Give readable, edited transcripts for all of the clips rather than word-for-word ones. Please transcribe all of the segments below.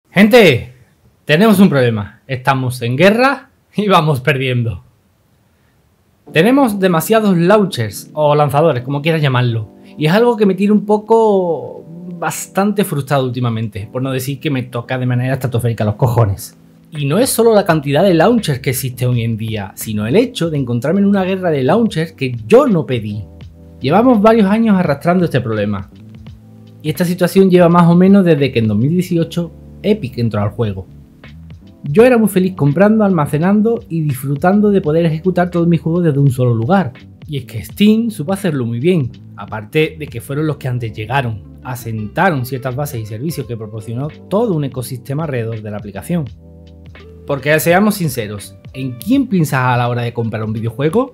Gente, tenemos un problema. Estamos en guerra y vamos perdiendo. Tenemos demasiados launchers o lanzadores, como quieras llamarlo. Y es algo que me tiene un poco bastante frustrado últimamente, por no decir que me toca de manera estratosférica los cojones. Y no es solo la cantidad de launchers que existe hoy en día, sino el hecho de encontrarme en una guerra de launchers que yo no pedí. Llevamos varios años arrastrando este problema. Y esta situación lleva más o menos desde que en 2018 Epic entró al juego. Yo era muy feliz comprando, almacenando y disfrutando de poder ejecutar todos mis juegos desde un solo lugar. Y es que Steam supo hacerlo muy bien, aparte de que fueron los que antes llegaron, asentaron ciertas bases y servicios que proporcionó todo un ecosistema alrededor de la aplicación. Porque seamos sinceros, ¿en quién piensas a la hora de comprar un videojuego?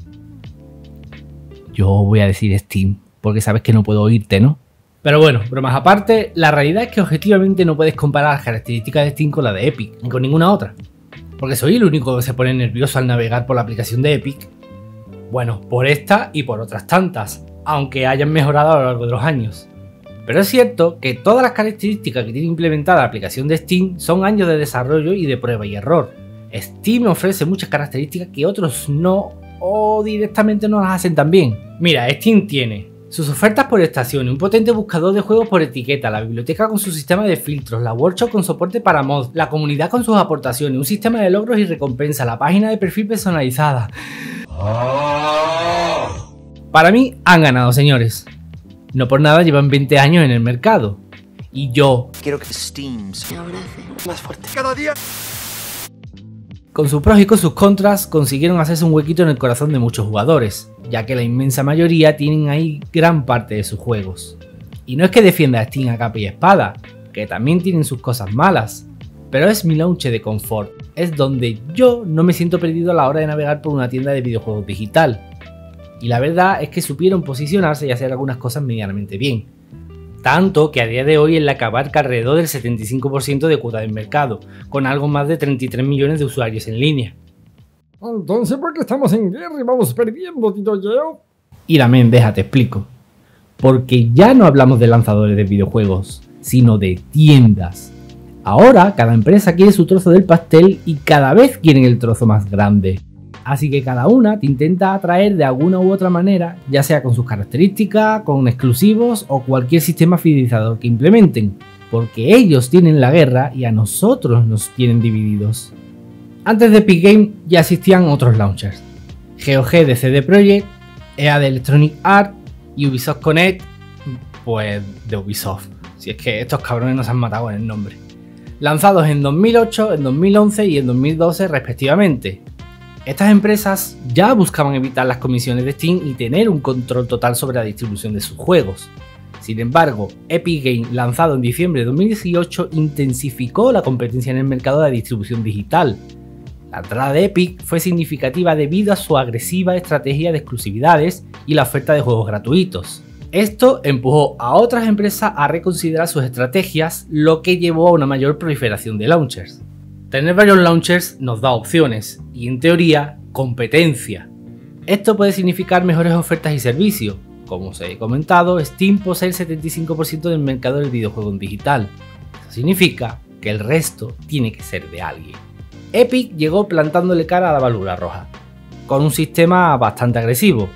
Yo voy a decir Steam, porque sabes que no puedo oírte, ¿no? Pero bueno, bromas aparte, la realidad es que objetivamente no puedes comparar las características de Steam con la de Epic, ni con ninguna otra. Porque soy el único que se pone nervioso al navegar por la aplicación de Epic. Bueno, por esta y por otras tantas, aunque hayan mejorado a lo largo de los años. Pero es cierto que todas las características que tiene implementada la aplicación de Steam son años de desarrollo y de prueba y error. Steam ofrece muchas características que otros no o directamente no las hacen tan bien. Mira, Steam tiene sus ofertas por estación, un potente buscador de juegos por etiqueta, la biblioteca con su sistema de filtros, la workshop con soporte para mods, la comunidad con sus aportaciones, un sistema de logros y recompensas, la página de perfil personalizada. Para mí han ganado, señores. No por nada llevan 20 años en el mercado. Y yo quiero que Steam se abrace más fuerte cada día. Con sus pros y con sus contras consiguieron hacerse un huequito en el corazón de muchos jugadores, ya que la inmensa mayoría tienen ahí gran parte de sus juegos. Y no es que defienda a Steam a capa y espada, que también tienen sus cosas malas, pero es mi launcher de confort, es donde yo no me siento perdido a la hora de navegar por una tienda de videojuegos digital. Y la verdad es que supieron posicionarse y hacer algunas cosas medianamente bien. Tanto que a día de hoy es la que abarca alrededor del 75% de cuota del mercado, con algo más de 33 millones de usuarios en línea. Entonces, ¿por qué estamos en guerra y vamos perdiendo, Tito Yeo? Y también, déjate explico. Porque ya no hablamos de lanzadores de videojuegos, sino de tiendas. Ahora cada empresa quiere su trozo del pastel y cada vez quieren el trozo más grande. Así que cada una te intenta atraer de alguna u otra manera, ya sea con sus características, con exclusivos o cualquier sistema fidelizador que implementen, porque ellos tienen la guerra y a nosotros nos tienen divididos. Antes de Epic Games ya existían otros launchers, GOG de CD Projekt, EA de Electronic Arts y Ubisoft Connect, pues de Ubisoft, si es que estos cabrones nos han matado en el nombre, lanzados en 2008, en 2011 y en 2012 respectivamente. Estas empresas ya buscaban evitar las comisiones de Steam y tener un control total sobre la distribución de sus juegos. Sin embargo, Epic Games, lanzado en diciembre de 2018, intensificó la competencia en el mercado de la distribución digital. La entrada de Epic fue significativa debido a su agresiva estrategia de exclusividades y la oferta de juegos gratuitos. Esto empujó a otras empresas a reconsiderar sus estrategias, lo que llevó a una mayor proliferación de launchers. Tener varios launchers nos da opciones y, en teoría, competencia. Esto puede significar mejores ofertas y servicios. Como os he comentado, Steam posee el 75% del mercado del videojuego en digital. Eso significa que el resto tiene que ser de alguien. Epic llegó plantándole cara a la válvula roja, con un sistema bastante agresivo,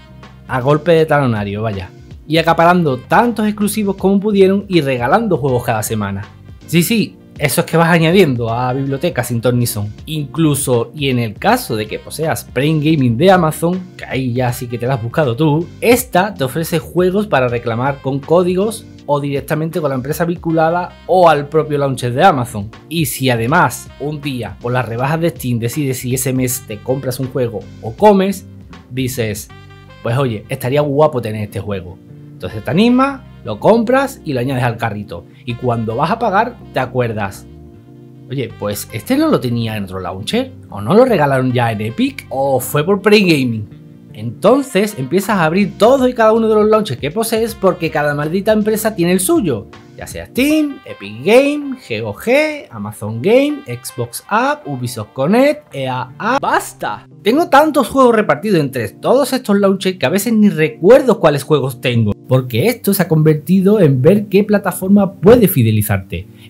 a golpe de talonario, vaya, y acaparando tantos exclusivos como pudieron y regalando juegos cada semana. Sí, eso es que vas añadiendo a bibliotecas sin ton ni son. Incluso, y en el caso de que poseas Prime Gaming de Amazon, que ahí ya sí que te la has buscado tú, esta te ofrece juegos para reclamar con códigos o directamente con la empresa vinculada o al propio launcher de Amazon. Y si además un día por las rebajas de Steam decides si ese mes te compras un juego o comes, dices, pues oye, estaría guapo tener este juego. Entonces te animas, lo compras y lo añades al carrito. Y cuando vas a pagar, te acuerdas. Oye, pues este no lo tenía en otro launcher. ¿O no lo regalaron ya en Epic? ¿O fue por Prime Gaming? Entonces empiezas a abrir todos y cada uno de los launchers que posees porque cada maldita empresa tiene el suyo. Ya sea Steam, Epic Games, GOG, Amazon Game, Xbox App, Ubisoft Connect, EA App. ¡Basta! Tengo tantos juegos repartidos entre todos estos launchers que a veces ni recuerdo cuáles juegos tengo. Porque esto se ha convertido en ver qué plataforma puede fidelizarte.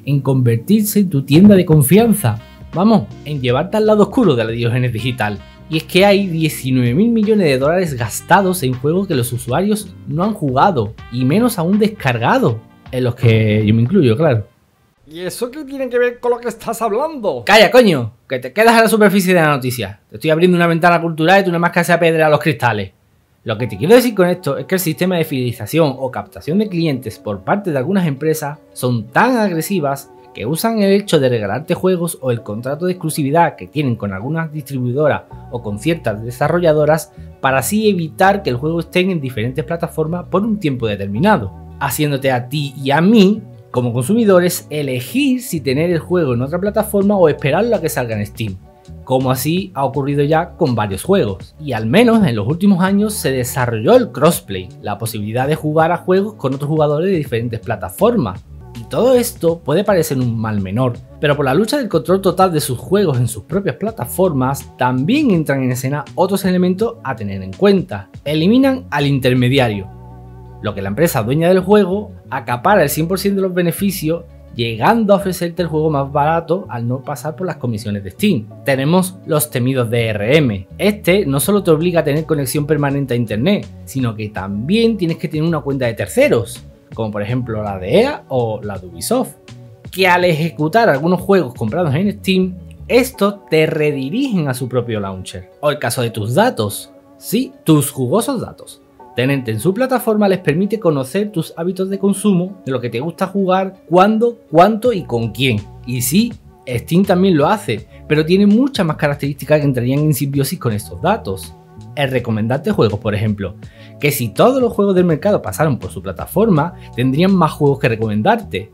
en convertirse en tu tienda de confianza. Vamos, en llevarte al lado oscuro de la Diógenes digital. Y es que hay 19.000 millones de dólares gastados en juegos que los usuarios no han jugado, y menos aún descargado, en los que yo me incluyo, claro. ¿Y eso qué tiene que ver con lo que estás hablando? ¡Calla, coño! Que te quedas a la superficie de la noticia. Te estoy abriendo una ventana cultural y tú nada más que haces apedrear los cristales. Lo que te quiero decir con esto es que el sistema de fidelización o captación de clientes por parte de algunas empresas son tan agresivas que usan el hecho de regalarte juegos o el contrato de exclusividad que tienen con algunas distribuidoras o con ciertas desarrolladoras para así evitar que el juego esté en diferentes plataformas por un tiempo determinado, haciéndote a ti y a mí, como consumidores, elegir si tener el juego en otra plataforma o esperarlo a que salga en Steam, como así ha ocurrido ya con varios juegos. Y al menos en los últimos años se desarrolló el crossplay, la posibilidad de jugar a juegos con otros jugadores de diferentes plataformas. Y todo esto puede parecer un mal menor, pero por la lucha del control total de sus juegos en sus propias plataformas, también entran en escena otros elementos a tener en cuenta. Eliminan al intermediario, lo que la empresa dueña del juego acapara el 100% de los beneficios, llegando a ofrecerte el juego más barato al no pasar por las comisiones de Steam. Tenemos los temidos DRM. Este no solo te obliga a tener conexión permanente a internet, sino que también tienes que tener una cuenta de terceros, como por ejemplo la de EA o la de Ubisoft, que al ejecutar algunos juegos comprados en Steam, estos te redirigen a su propio launcher. O el caso de tus datos, sí, tus jugosos datos. Tenerte en su plataforma les permite conocer tus hábitos de consumo, de lo que te gusta jugar, cuándo, cuánto y con quién. Y sí, Steam también lo hace, pero tiene muchas más características que entrarían en simbiosis con estos datos. El recomendarte juegos, por ejemplo, que si todos los juegos del mercado pasaran por su plataforma, tendrían más juegos que recomendarte.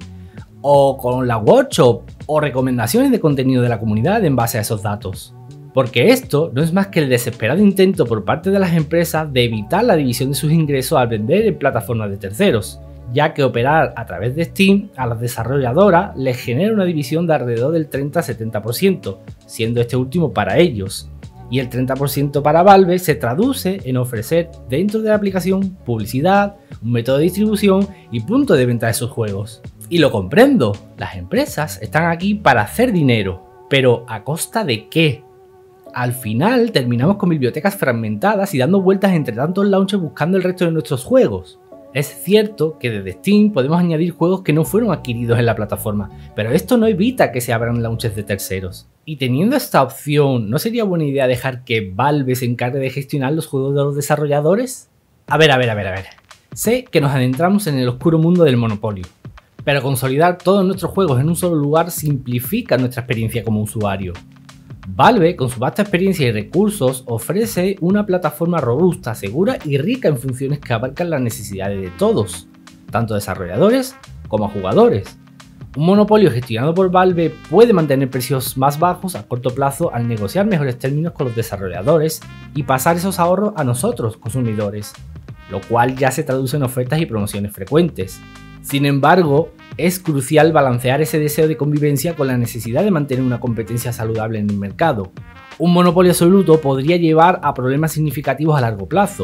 O con la workshop o recomendaciones de contenido de la comunidad en base a esos datos. Porque esto no es más que el desesperado intento por parte de las empresas de evitar la división de sus ingresos al vender en plataformas de terceros, ya que operar a través de Steam a las desarrolladoras les genera una división de alrededor del 30-70%, siendo este último para ellos. Y el 30% para Valve se traduce en ofrecer dentro de la aplicación publicidad, un método de distribución y punto de venta de sus juegos. Y lo comprendo, las empresas están aquí para hacer dinero, pero ¿a costa de qué? Al final terminamos con bibliotecas fragmentadas y dando vueltas entre tantos launchers buscando el resto de nuestros juegos. Es cierto que desde Steam podemos añadir juegos que no fueron adquiridos en la plataforma, pero esto no evita que se abran launchers de terceros. Y teniendo esta opción, ¿no sería buena idea dejar que Valve se encargue de gestionar los juegos de los desarrolladores? A ver. Sé que nos adentramos en el oscuro mundo del monopolio, pero consolidar todos nuestros juegos en un solo lugar simplifica nuestra experiencia como usuario. Valve, con su vasta experiencia y recursos, ofrece una plataforma robusta, segura y rica en funciones que abarcan las necesidades de todos, tanto desarrolladores como jugadores. Un monopolio gestionado por Valve puede mantener precios más bajos a corto plazo al negociar mejores términos con los desarrolladores y pasar esos ahorros a nosotros, consumidores, lo cual ya se traduce en ofertas y promociones frecuentes. Sin embargo, es crucial balancear ese deseo de convivencia con la necesidad de mantener una competencia saludable en el mercado. Un monopolio absoluto podría llevar a problemas significativos a largo plazo.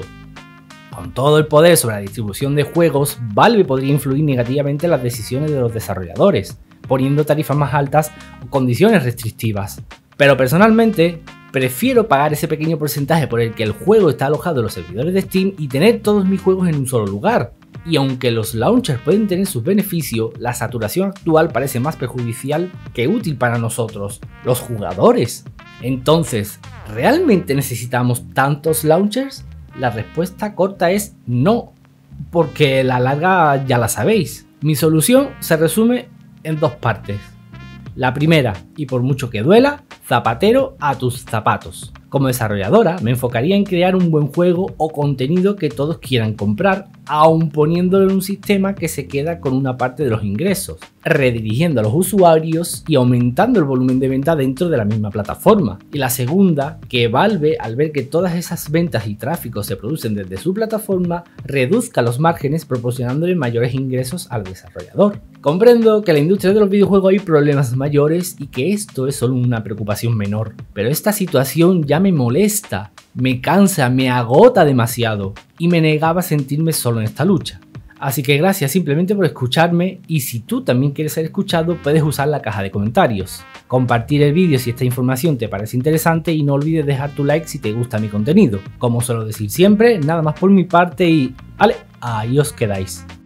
Con todo el poder sobre la distribución de juegos, Valve podría influir negativamente en las decisiones de los desarrolladores, poniendo tarifas más altas o condiciones restrictivas. Pero personalmente, prefiero pagar ese pequeño porcentaje por el que el juego está alojado en los servidores de Steam y tener todos mis juegos en un solo lugar. Y aunque los launchers pueden tener sus beneficios, la saturación actual parece más perjudicial que útil para nosotros, los jugadores. Entonces, ¿realmente necesitamos tantos launchers? La respuesta corta es no, porque la larga ya la sabéis. Mi solución se resume en dos partes. La primera, y por mucho que duela, zapatero a tus zapatos. Como desarrolladora me enfocaría en crear un buen juego o contenido que todos quieran comprar, aun poniéndolo en un sistema que se queda con una parte de los ingresos, redirigiendo a los usuarios y aumentando el volumen de venta dentro de la misma plataforma. Y la segunda, que Valve, al ver que todas esas ventas y tráfico se producen desde su plataforma, reduzca los márgenes proporcionándole mayores ingresos al desarrollador. Comprendo que en la industria de los videojuegos hay problemas mayores y que esto es solo una preocupación menor, pero esta situación ya me molesta, me cansa, me agota demasiado y me negaba a sentirme solo en esta lucha. Así que gracias simplemente por escucharme, y si tú también quieres ser escuchado puedes usar la caja de comentarios, compartir el vídeo si esta información te parece interesante y no olvides dejar tu like si te gusta mi contenido. Como suelo decir siempre, nada más por mi parte y ¡ale! Ahí os quedáis.